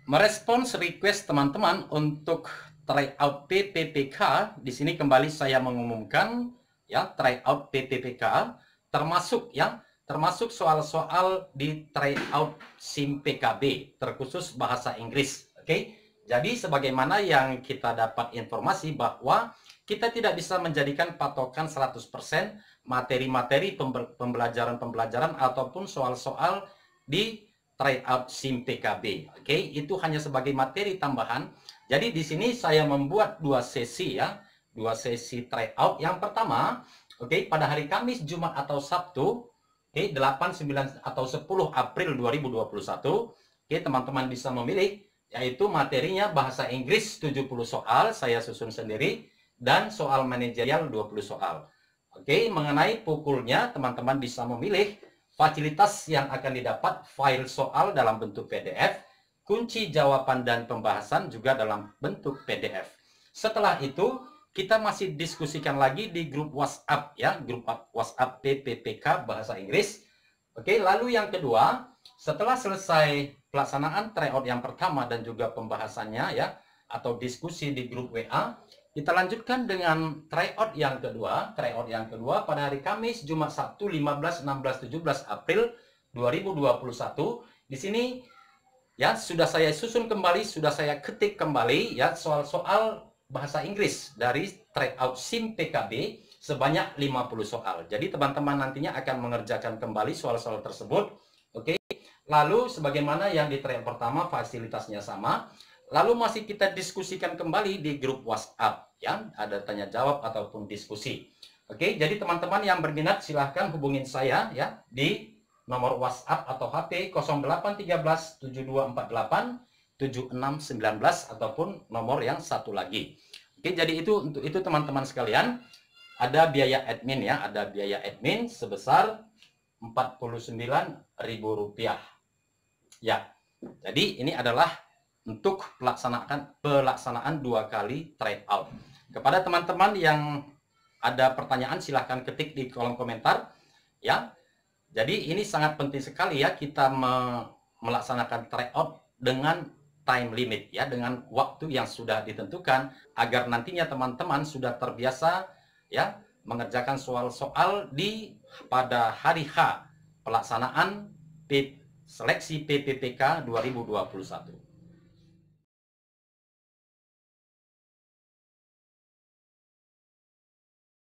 Merespons request teman-teman untuk tryout PPPK, di sini kembali saya mengumumkan ya tryout PPPK termasuk soal-soal di tryout SIM PKB terkhusus bahasa Inggris. Oke. Jadi sebagaimana yang kita dapat informasi bahwa kita tidak bisa menjadikan patokan 100% materi-materi pembelajaran ataupun soal-soal di tryout SIM PKB. Oke, itu hanya sebagai materi tambahan. Jadi di sini saya membuat dua sesi ya, dua sesi tryout. Yang pertama, oke, pada hari Kamis, Jumat atau Sabtu, oke, 8, 9 atau 10 April 2021, oke, teman-teman bisa memilih, yaitu materinya bahasa Inggris 70 soal, saya susun sendiri, dan soal manajerial 20 soal. Oke, mengenai pukulnya, teman-teman bisa memilih fasilitas yang akan didapat, file soal dalam bentuk PDF, kunci jawaban dan pembahasan juga dalam bentuk PDF. Setelah itu, kita masih diskusikan lagi di grup WhatsApp ya, grup WhatsApp PPPK bahasa Inggris. Oke, lalu yang kedua, setelah selesai pelaksanaan tryout yang pertama dan juga pembahasannya ya, atau diskusi di grup WA, kita lanjutkan dengan tryout yang kedua. Tryout yang kedua pada hari Kamis, Jumat, Sabtu 15, 16, 17 April 2021. Di sini ya sudah saya susun kembali, sudah saya ketik kembali ya soal-soal bahasa Inggris dari tryout SIM PKB sebanyak 50 soal. Jadi teman-teman nantinya akan mengerjakan kembali soal-soal tersebut. Oke. Lalu sebagaimana yang di tryout pertama fasilitasnya sama. Lalu masih kita diskusikan kembali di grup WhatsApp ya, ada tanya jawab ataupun diskusi. Oke, jadi teman-teman yang berminat silahkan hubungin saya ya di nomor WhatsApp atau HP 0813 7248 7619 ataupun nomor yang satu lagi. Oke, jadi itu untuk itu teman-teman sekalian, ada biaya admin ya, ada biaya admin sebesar Rp49.000. Ya. Jadi ini adalah untuk pelaksanaan 2 kali tryout. Kepada teman-teman yang ada pertanyaan silahkan ketik di kolom komentar ya. Jadi ini sangat penting sekali ya kita melaksanakan tryout dengan time limit ya, dengan waktu yang sudah ditentukan agar nantinya teman-teman sudah terbiasa ya mengerjakan soal-soal pada hari H pelaksanaan seleksi PPPK 2021.